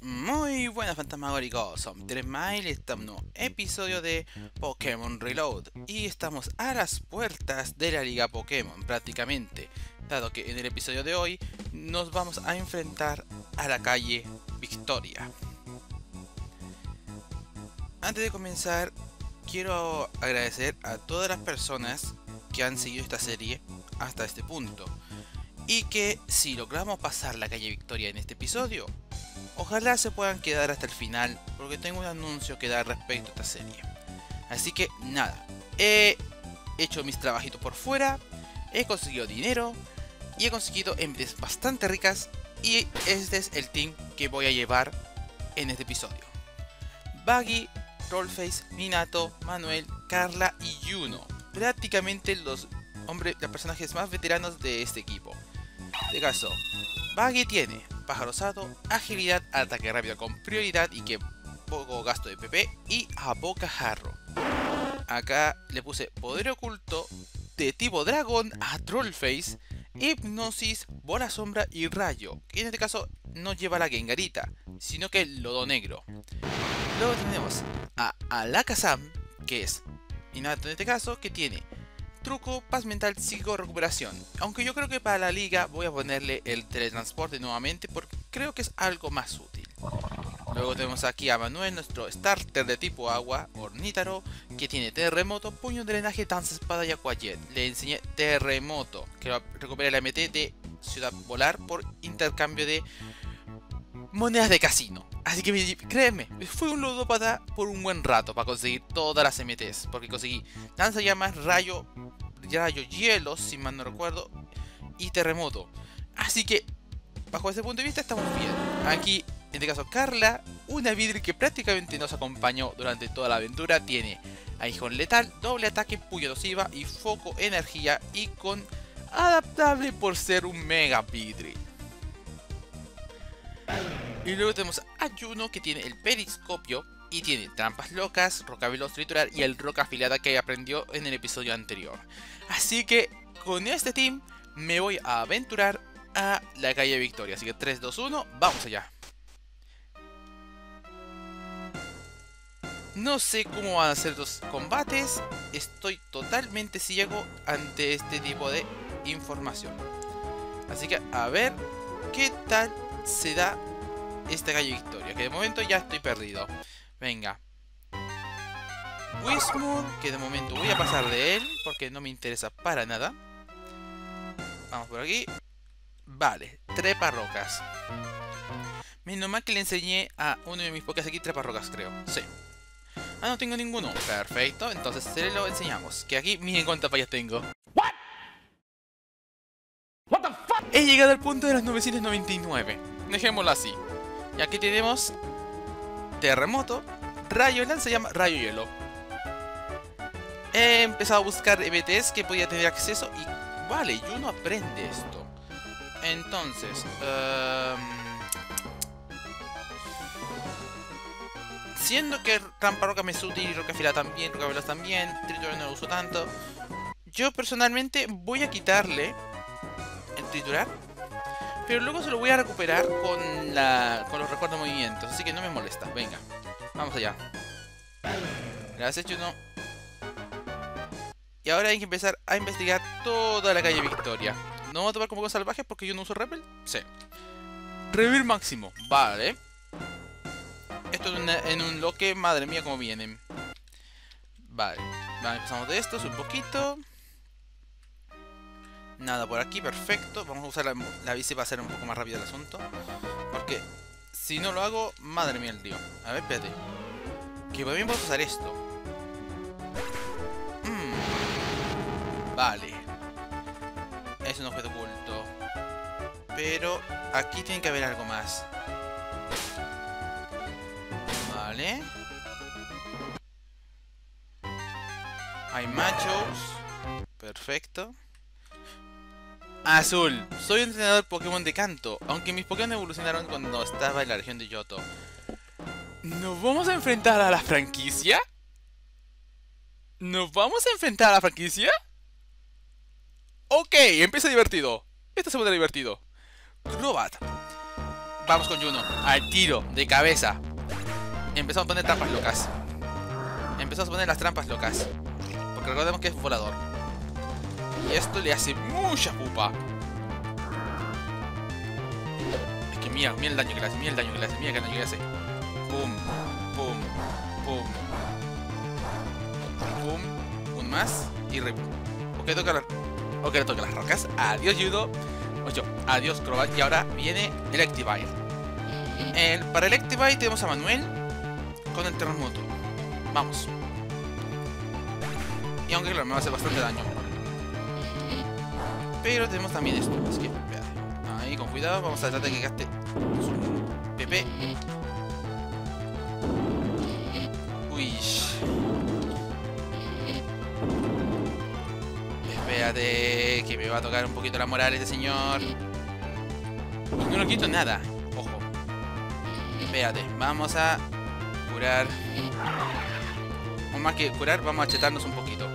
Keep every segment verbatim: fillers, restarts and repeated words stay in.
Muy buenas fantasmagóricos, son Tremail y estamos en un nuevo episodio de Pokémon Reload. Y estamos a las puertas de la Liga Pokémon prácticamente, dado que en el episodio de hoy nos vamos a enfrentar a la calle Victoria. Antes de comenzar, quiero agradecer a todas las personas que han seguido esta serie hasta este punto. Y que si logramos pasar la calle Victoria en este episodio, ojalá se puedan quedar hasta el final, porque tengo un anuncio que dar respecto a esta serie. Así que nada, he hecho mis trabajitos por fuera, he conseguido dinero y he conseguido envias bastante ricas. Y este es el team que voy a llevar en este episodio: Buggy, Trollface, Minato, Manuel, Carla y Juno. Prácticamente los hombres, los personajes más veteranos de este equipo. De caso, Buggy tiene pájaro osado, agilidad, ataque rápido con prioridad y que poco gasto de P P, y a bocajarro. Acá le puse poder oculto de tipo dragón a Trollface, hipnosis, bola sombra y rayo, que en este caso no lleva la Gengarita, sino que el lodo negro. Luego tenemos a Alakazam, que es innato en este caso, que tiene truco, paz mental, psico, recuperación. Aunque yo creo que para la liga voy a ponerle el teletransporte nuevamente, porque creo que es algo más útil. Luego tenemos aquí a Manuel, nuestro starter de tipo agua, Ornítaro, que tiene terremoto, puño, drenaje, danza, espada y aquajet. Le enseñé terremoto, que recupera la M T de ciudad volar por intercambio de monedas de casino. Así que créeme, fue un ludópata por un buen rato para conseguir todas las M Ts, porque conseguí lanzallamas, rayo, rayo hielo, si mal no recuerdo, y terremoto. Así que bajo ese punto de vista estamos bien. Aquí, en este caso, Carla, una Vidri que prácticamente nos acompañó durante toda la aventura, tiene aguijón letal, doble ataque, puño dosiva y foco energía, y con adaptable por ser un mega Vidri. Y luego tenemos a Juno, que tiene el periscopio y tiene trampas locas, roca veloz triturar y el roca afilada que aprendió en el episodio anterior. Así que con este team me voy a aventurar a la calle Victoria. Así que tres, dos, uno, vamos allá. No sé cómo van a ser los combates, estoy totalmente ciego ante este tipo de información. Así que a ver qué tal se da esta calle Victoria, que de momento ya estoy perdido. Venga, Wismur, que de momento voy a pasar de él porque no me interesa para nada. Vamos por aquí. Vale, trepa rocas. Menos mal que le enseñé a uno de mis Pokés aquí trepa rocas, creo. Sí. Ah, no tengo ninguno. Perfecto, entonces se lo enseñamos. Que aquí miren cuántas fallas tengo. What? What the fuck? He llegado al punto de las novecientos noventa y nueve. Dejémoslo así. Y aquí tenemos terremoto, rayo, lanzallamas, rayo hielo. He empezado a buscar M Ts que podía tener acceso y vale, yo no aprende esto. Entonces, um, siendo que rampa roca me es útil y roca fila también, roca veloz también, triturar no lo uso tanto, yo personalmente voy a quitarle el triturar. Pero luego se lo voy a recuperar con, la, con los recuerdos de movimientos. Así que no me molesta. Venga, vamos allá. Gracias, Juno. Y ahora hay que empezar a investigar toda la calle Victoria. ¿No voy a tomar como Pokémon salvajes porque yo no uso Repel? Sí. Revir máximo. Vale. Esto en, una, en un loque. Madre mía, cómo vienen. Vale. Vale, empezamos de estos un poquito. Nada por aquí, perfecto. Vamos a usar la, la bici para hacer un poco más rápido el asunto. Porque si no lo hago, madre mía el lío. A ver, espérate. Que también puedo usar esto. Mm, vale. Es un objeto oculto. Pero aquí tiene que haber algo más. Vale. Hay machos. Perfecto. Azul, soy entrenador Pokémon de canto, aunque mis Pokémon evolucionaron cuando estaba en la región de Johto. ¿Nos vamos a enfrentar a la franquicia? ¿Nos vamos a enfrentar a la franquicia? Ok, empieza divertido. Esto se pone divertido. Crobat. Vamos con Juno. Al tiro, de cabeza. Empezamos a poner trampas locas. Empezamos a poner las trampas locas. Porque recordemos que es volador. Y esto le hace mucha pupa. Es que mira, mira el daño que le hace, mira el daño que le hace, mira el daño que le hace. Pum, pum, pum. Pum. Un más. Y rip. Ok, toca la... Ok, le toca las rocas. Adiós, Judo. Ocho. Adiós, Crobat. Y ahora viene Electivire. El, para Electivire tenemos a Manuel con el terremoto. Vamos. Y aunque claro, me va a hacer bastante daño. Pero tenemos también esto. Así que, espérate. Ahí, con cuidado. Vamos a tratar de que gaste su P P. Uy. Espérate, que me va a tocar un poquito la moral este señor. Y no le quito nada. Ojo. Espérate, vamos a curar. O más que curar, vamos a chetarnos un poquito.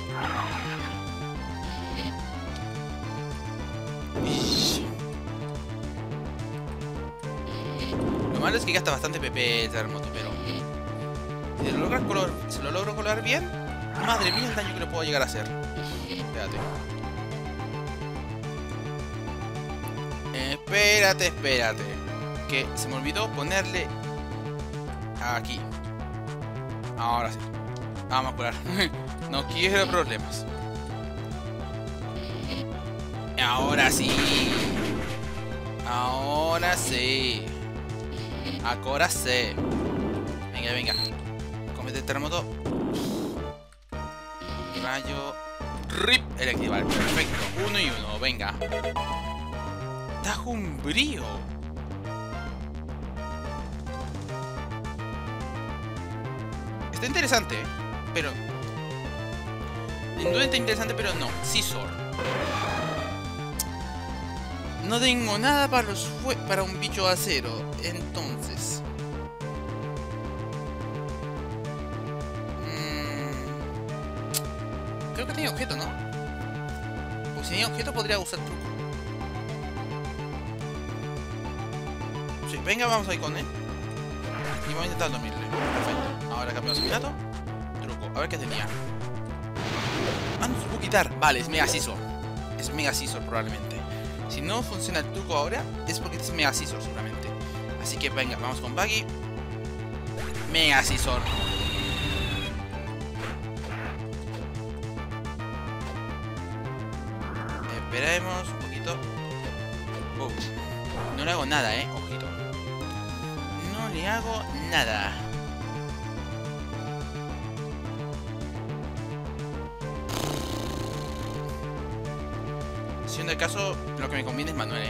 Lo malo es que gasta bastante P P el terremoto, pero si lo, logras color, si lo logro colar bien, madre mía el daño que le puedo llegar a hacer. Espérate. Espérate, espérate. Que se me olvidó ponerle aquí. Ahora sí. Vamos a curar. No quiero problemas. Ahora sí. Ahora sí. Ahora sí. Venga, venga. Comete el terremoto. Rayo. Rip. Electivar. Perfecto. Uno y uno. Venga. Tajo un brío. Está interesante, pero... No está interesante, pero no. Scizor. No tengo nada para los fue para un bicho acero. Entonces... Mmm... Creo que tenía objeto, ¿no? Pues si tenía objeto podría usar truco. Sí, venga, vamos ahí con él. Y vamos a intentar dormirle. Perfecto. Ahora cambiamos el gato. Truco. A ver qué tenía. Ah, no se puede quitar. Vale, es Mega Scizor. Es Mega Scizor probablemente. Si no funciona el truco ahora, es porque es Mega Scizor seguramente. Así que venga, vamos con Buggy. Mega Scizor. Esperemos un poquito. Uh, no le hago nada, eh. Ojito. No le hago nada. Siendo el caso, lo que me conviene es Manuel, eh.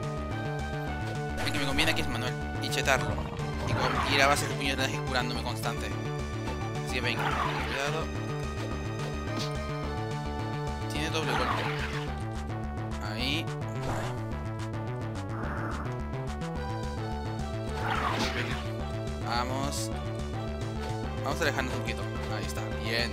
Lo que me conviene aquí es Manuel. Y chetarlo. Y, con, ir a base de puñetadas curándome constante. Así que venga, cuidado. Tiene doble golpe. Ahí. Vamos. Vamos a alejarnos un poquito. Ahí está, bien.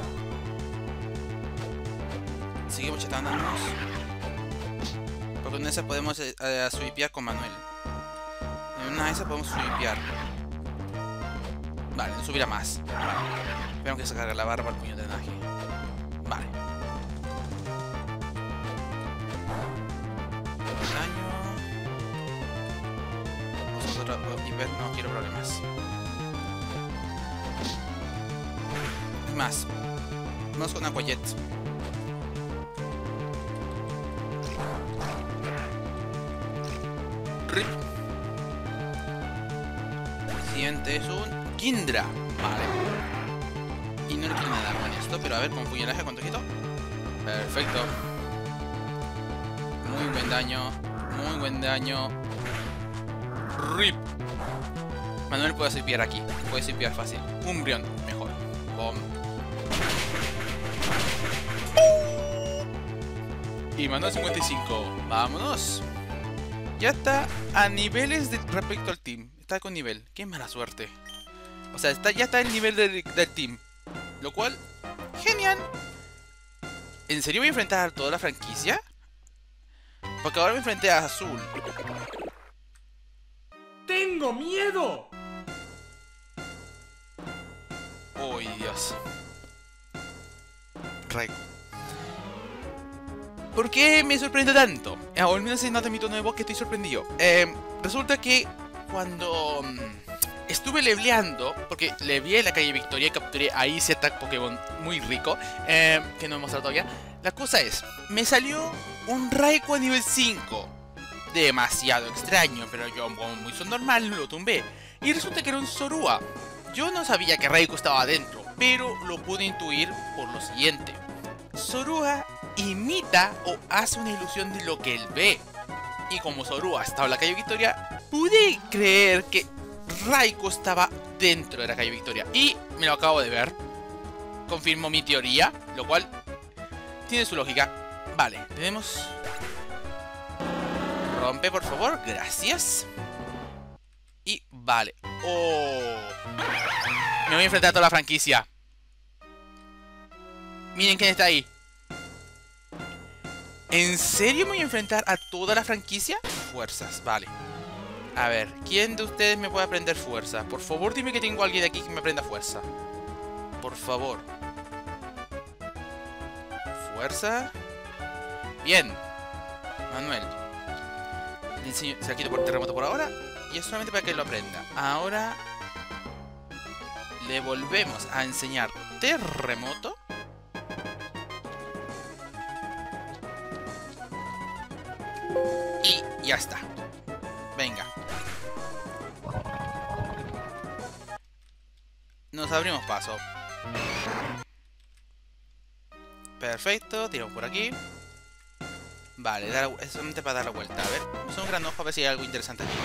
Seguimos chetándonos. Porque en una de esas podemos eh, eh, swipear con Manuel. En una de esas podemos swipear. Vale, no subirá más. Vale. Esperamos que se cargue la barra para el puño de drenaje. Vale. Daño. Vosotros, hiper, no quiero problemas. Es más, vamos con Aquajet. Rip. El siguiente es un Kindra. Vale. Y no le quiero nada con esto, pero a ver, con puñalaje, ¿cuánto quito? Perfecto. Muy buen daño. Muy buen daño. Rip. Manuel puede swipear aquí. Puede swipear fácil. Umbreon, mejor. Bom. Y Manuel cincuenta y cinco. Vámonos. Ya está a niveles de, respecto al team. Está con nivel. Qué mala suerte. O sea, está, ya está el nivel del, del team. Lo cual, genial. ¿En serio voy a enfrentar a toda la franquicia? Porque ahora me enfrenté a Azul. ¡Tengo miedo! ¡Uy, Dios! Raikou. ¿Por qué me sorprende tanto? O al menos se nota en mi tono de voz que estoy sorprendido. Eh, resulta que cuando um, estuve leveleando, porque leveé la calle Victoria y capturé ahí cierta Pokémon muy rico, eh, que no he mostrado todavía. La cosa es, me salió un Raikou a nivel cinco. Demasiado extraño, pero yo como muy normal lo tumbé. Y resulta que era un Zorua. Yo no sabía que Raikou estaba adentro, pero lo pude intuir por lo siguiente. Zorua imita o hace una ilusión de lo que él ve. Y como Zorua estaba en la calle Victoria, pude creer que Raikou estaba dentro de la calle Victoria. Y me lo acabo de ver. Confirmo mi teoría, lo cual tiene su lógica. Vale, tenemos... Rompe, por favor, gracias. Y vale. Oh. Me voy a enfrentar a toda la franquicia. Miren quién está ahí. ¿En serio me voy a enfrentar a toda la franquicia? Fuerzas, vale. A ver, ¿quién de ustedes me puede aprender fuerza? Por favor, dime que tengo a alguien aquí que me aprenda fuerza. Por favor. Fuerza. Bien. Manuel. Le enseño, se la quito por terremoto por ahora. Y es solamente para que lo aprenda. Ahora le volvemos a enseñar terremoto. Y ya está. Venga. Nos abrimos paso. Perfecto, tiramos por aquí. Vale, dar, es solamente para dar la vuelta. A ver, usa un gran ojo a ver si hay algo interesante aquí.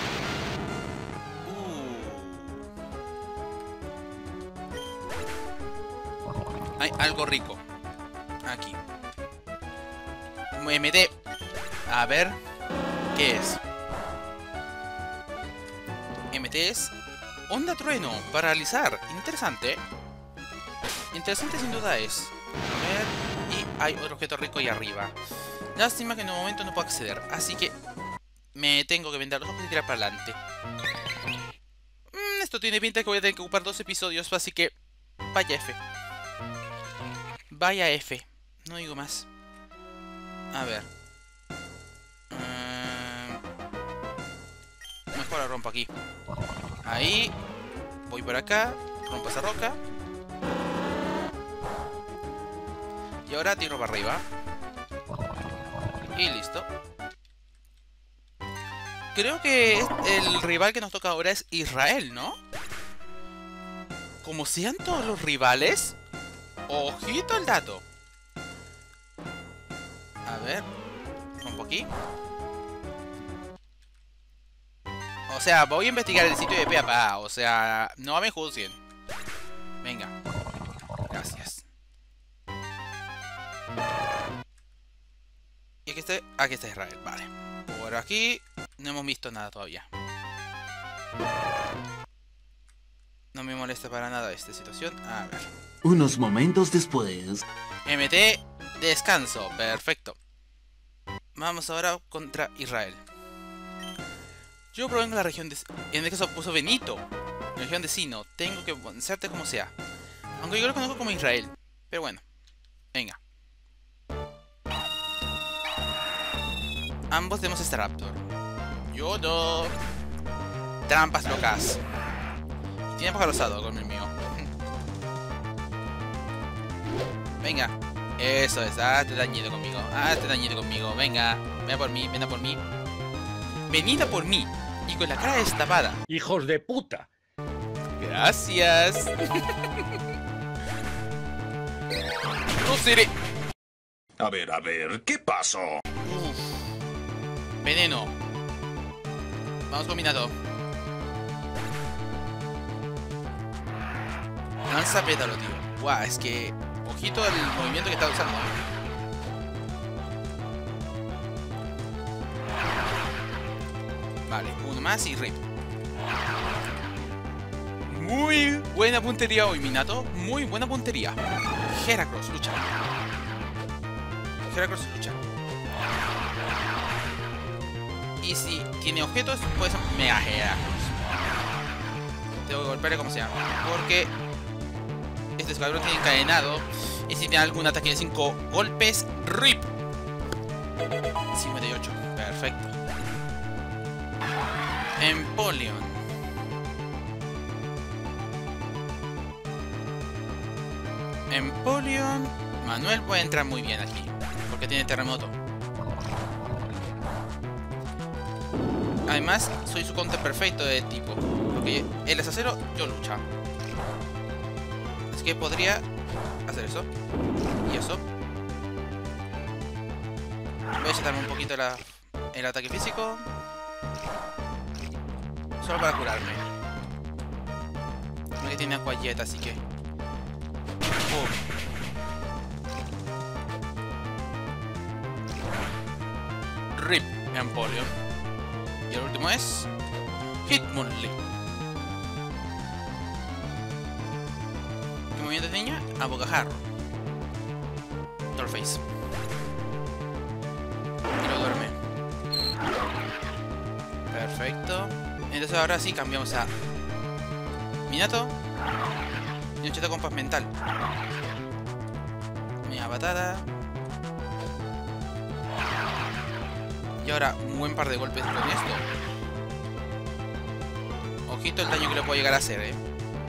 Uh. Hay algo rico. Aquí. M D. A ver. ¿Qué es? M T es onda trueno, paralizar. Interesante. Interesante sin duda es. A ver. Y hay otro objeto rico ahí arriba. Lástima que en un momento no puedo acceder. Así que me tengo que vender los ojos y tirar para adelante. Mm, esto tiene pinta de que voy a tener que ocupar dos episodios. Así que vaya F. Vaya F. No digo más. A ver. Mejor la rompo aquí. Ahí. Voy por acá. Rompo esa roca. Y ahora tiro para arriba. Y listo. Creo que el rival que nos toca ahora es Israel, ¿no? Como sean todos los rivales. Ojito el dato. A ver. Rompo aquí. O sea, voy a investigar el sitio de pe a pa. O sea, no me juzguen. Venga. Gracias. Y aquí está, aquí está Israel, vale. Por aquí no hemos visto nada todavía. No me molesta para nada esta situación. A ver. Unos momentos después. M T, descanso. Perfecto. Vamos ahora contra Israel. Yo provengo de la región de... En este caso puso Benito. La región de Sino. Tengo que vencerte como sea. Aunque yo lo conozco como Israel. Pero bueno. Venga. Ambos tenemos este Raptor. Yo no. Trampas locas. Y tiene pájaro rosado con el mío. Venga. Eso es. Hazte dañito conmigo. Hazte dañito conmigo. Venga. Ven a por mí. Ven a por mí. Venid a por mí. Y con la cara destapada. ¡Hijos de puta! Gracias. No seré. A ver, a ver, ¿qué pasó? Uf. Veneno. Vamos combinado. Lanza pétalo, tío. Guau, es que... Ojito al movimiento que está usando. Vale, uno más y rip. Muy buena puntería hoy, Minato. Muy buena puntería. Heracross, lucha. Heracross, lucha. Y si tiene objetos, pues Mega Heracross. tengo que golpearle como sea. Porque este escuadrón tiene encadenado. Y si tiene algún ataque de cinco golpes, R I P. cincuenta y ocho. Perfecto. Empoleon. Empoleon. Manuel puede entrar muy bien aquí. Porque tiene terremoto. Además, soy su counter perfecto de tipo. Porque él es acero, yo lucha. Así que podría hacer eso. Y eso. Voy a echarme un poquito la, el ataque físico. Solo para curarme. No que tiene acuayeta, así que... ¡Pum! R I P Empoleon. Y el último es... Hitmonlee. ¿Qué movimiento de niña? A bocajarro. Trollface. Y lo duerme. Perfecto. Entonces ahora sí cambiamos a... Minato. Y un cheto con paz mental. Mira, patada. Y ahora un buen par de golpes con esto. Ojito el daño que le puedo llegar a hacer, eh.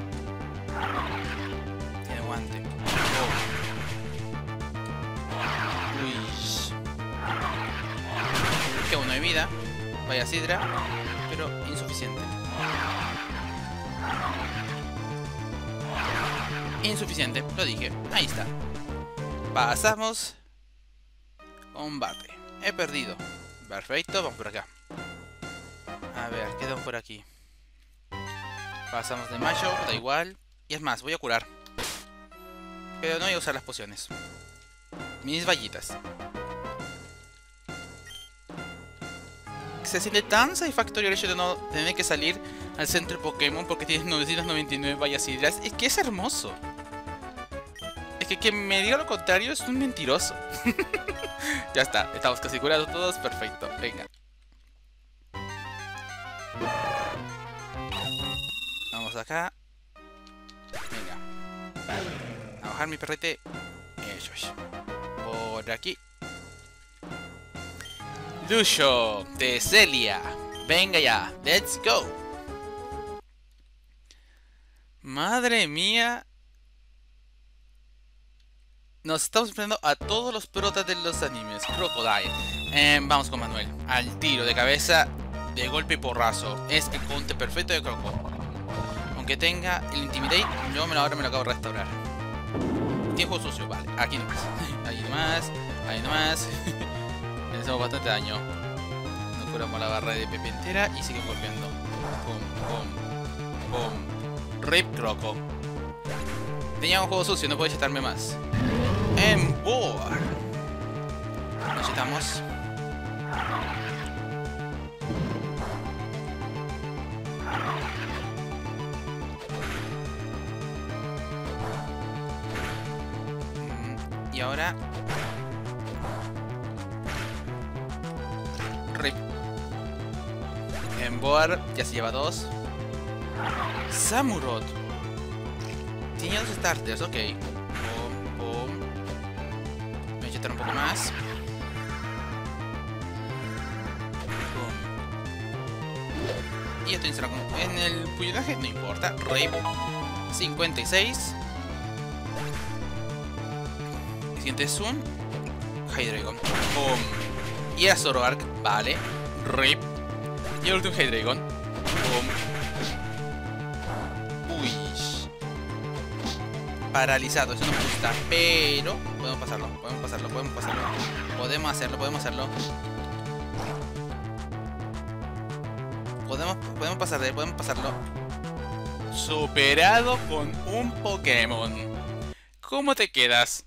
Tiene guante. Oh. Uy. Que uno de vida. Vaya sidra. Pero insuficiente. Insuficiente, lo dije. Ahí está. Pasamos. Combate. He perdido. Perfecto, vamos por acá. A ver, ¿qué tengo por aquí? Pasamos de macho, da igual. Y es más, voy a curar. Pero no voy a usar las pociones. Mis vallitas. Se siente tan satisfactorio el hecho de no tener que salir al centro de Pokémon porque tienes novecientos noventa y nueve vallas hidras. Es que es hermoso. Es que quien me diga lo contrario es un mentiroso. Ya está, estamos casi curados todos, perfecto, venga. Vamos acá. Venga. A bajar mi perrete. Eso es. Por aquí. Lucio, de Celia. Venga ya, let's go. Madre mía. Nos estamos enfrentando a todos los protas de los animes. Crocodile. Eh, vamos con Manuel. Al tiro de cabeza, de golpe y porrazo. Es el counter perfecto de Croco. Aunque tenga el Intimidate, yo me lo, ahora me lo acabo de restaurar. Tiene juego sucio, vale. Aquí nomás. Ahí nomás. Ahí nomás. Le hacemos bastante daño. Nos curamos la barra de Pepe entera y sigue golpeando. Pum, pum, pum. Rip Croco. Tenía un juego sucio, no puedo chetarme más. Emboar. Nos chetamos. Y ahora... Rip. Emboar, ya se lleva dos. Samurott. Tenía dos starters, ok. Pum, pum. Voy a chetar un poco más. Pum. Y estoy instalado en el puñetaje, no importa. Rip. cincuenta y seis. El siguiente es un Hydreigon. Pum. Y era Zoroark, vale. Rip. Y el último Hydreigon. Pum. Uy. Paralizado, eso no me gusta. Pero podemos pasarlo, podemos pasarlo, podemos pasarlo. Podemos hacerlo, podemos hacerlo. Podemos, podemos pasarlo, podemos pasarlo. Superado con un Pokémon. ¿Cómo te quedas?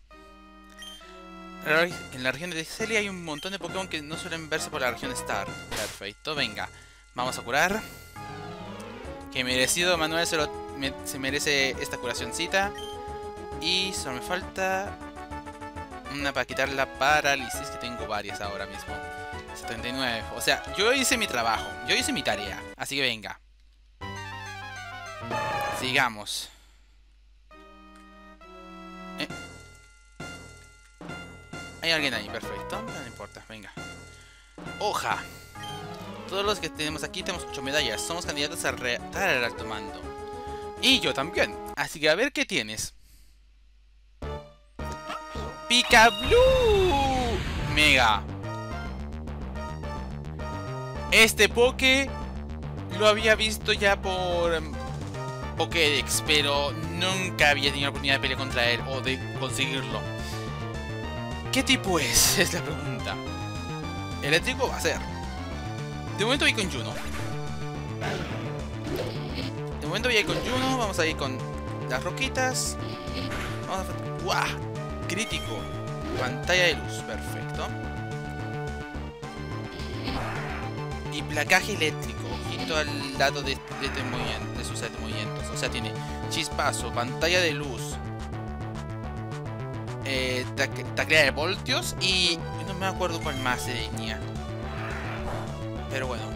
En la región de Celia hay un montón de Pokémon que no suelen verse por la región Star. Perfecto, venga. Vamos a curar. Que merecido, Manuel se, lo, me, se merece esta curacioncita. Y solo me falta una para quitar la parálisis, que tengo varias ahora mismo. setenta y nueve. O sea, yo hice mi trabajo. Yo hice mi tarea. Así que venga. Sigamos. Eh. Hay alguien ahí, perfecto. No importa, venga. Hoja. Todos los que tenemos aquí tenemos ocho medallas. Somos candidatos a retar al alto mando. Y yo también. Así que a ver qué tienes. ¡Pikablue! Mega. Este Poké lo había visto ya por Pokédex, pero nunca había tenido la oportunidad de pelear contra él o de conseguirlo. ¿Qué tipo es? Es la pregunta. Eléctrico va a ser. De momento voy con Juno. De momento voy a ir con Juno. Vamos a ir con las roquitas. Vamos a... ¡Guau! Crítico. Pantalla de luz. Perfecto. Y placaje eléctrico. Ojito al lado de, de, este movimiento, de sus movimientos. O sea, tiene chispazo, pantalla de luz, eh, taclea de voltios y no me acuerdo cuál más se tenía. Pero bueno.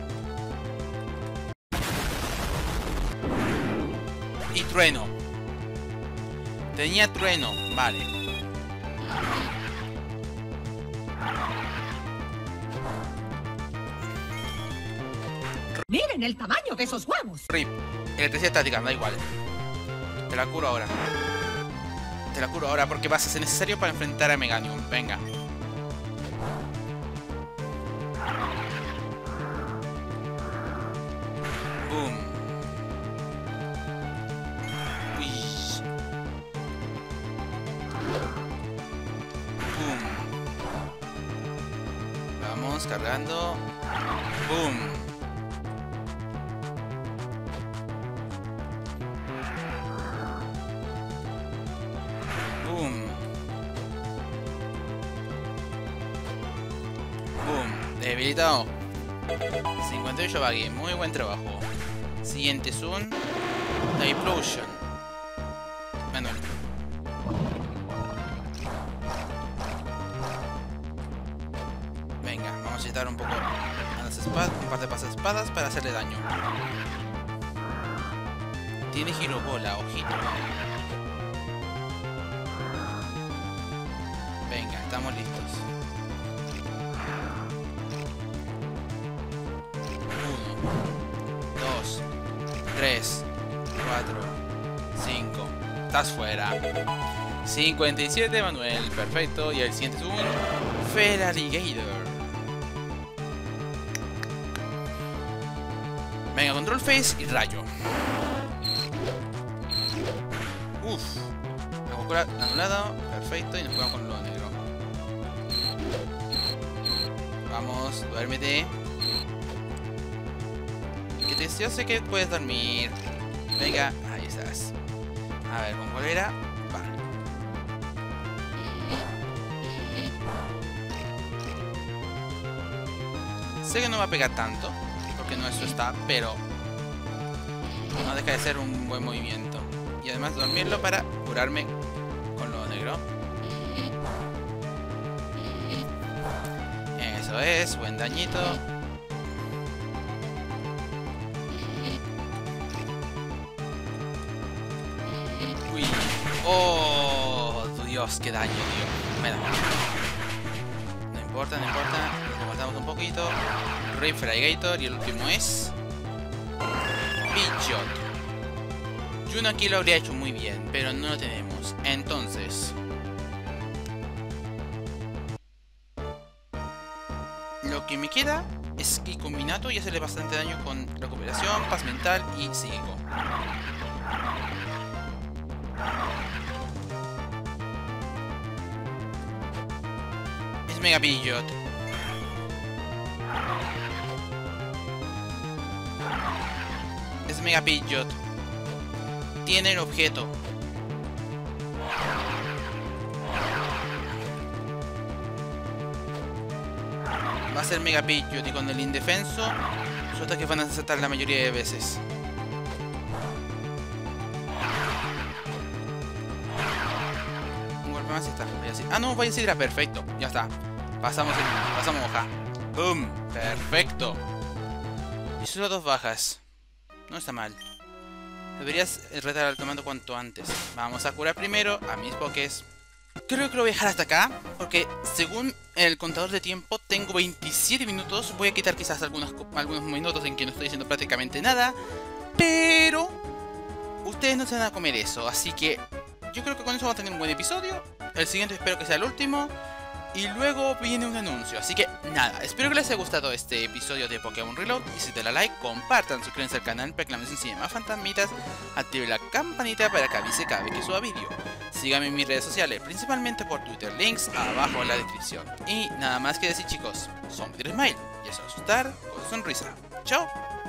Y trueno. Tenía trueno, vale. ¡Miren el tamaño de esos huevos! R I P. Electricidad estática, da igual. Te la curo ahora. Te la curo ahora porque vas a ser necesario para enfrentar a Meganium. Venga. Boom. Uy. Boom. Vamos cargando. Boom. Boom. Boom. Debilitado. cincuenta y ocho baggy. Muy buen trabajo. Siguiente es un Typhlosion. Manuel. Venga, vamos a necesitar un poco a las espadas, un par de pasas espadas para hacerle daño. Tiene girobola, ojito. Venga, estamos listos. Uno, dos, tres, cuatro, cinco. Estás fuera. cincuenta y siete, Manuel. Perfecto. Y el siguiente es un Feraligatr. Venga, control face y rayo. Uff. La anulado. Perfecto. Y nos jugamos con lo negro. Vamos, duérmete. Que te, yo sé que puedes dormir. Venga, ahí estás. A ver, con cólera. Va. Sé que no va a pegar tanto, porque no eso está, pero no deja de ser un buen movimiento. Y además dormirlo para curarme con lo negro. Eso es, buen dañito. Uy. Oh, Dios, qué daño, tío. Me da. No importa, no importa. Nos matamos un poquito. Rey Feraligatr y el último es Pidgeot. Juno aquí lo habría hecho muy bien, pero no lo tenemos. Entonces, lo que me queda es que combinato y hacerle bastante daño con recuperación, paz mental y psíquico. Es Mega Pidgeot. Es Mega Pidgeot. Tiene el objeto. Va a ser Mega Pidgeot y con el indefenso sus ataques van a acertar la mayoría de veces. Un golpe más y está. Ah, no, vaya a ser perfecto. Ya está. Pasamos el, pasamos hoja. ¡Boom! Perfecto. Y solo dos bajas. No está mal. Deberías retar al comando cuanto antes. Vamos a curar primero a mis pokés. Creo que lo voy a dejar hasta acá, porque según el contador de tiempo tengo veintisiete minutos. Voy a quitar quizás algunos, algunos minutos en que no estoy diciendo prácticamente nada, pero ustedes no se van a comer eso, así que yo creo que con eso vamos a tener un buen episodio. El siguiente espero que sea el último, y luego viene un anuncio. Así que nada, espero que les haya gustado este episodio de Pokémon Reload. Y si te la like, compartan, suscríbanse al canal para que la me enseñe más fantasmitas. Active la campanita para que avise cada vez que suba vídeo. Síganme en mis redes sociales, principalmente por Twitter, links abajo en la descripción. Y nada más que decir, chicos, son Peter Smile, y eso es asustar con sonrisa. Chao.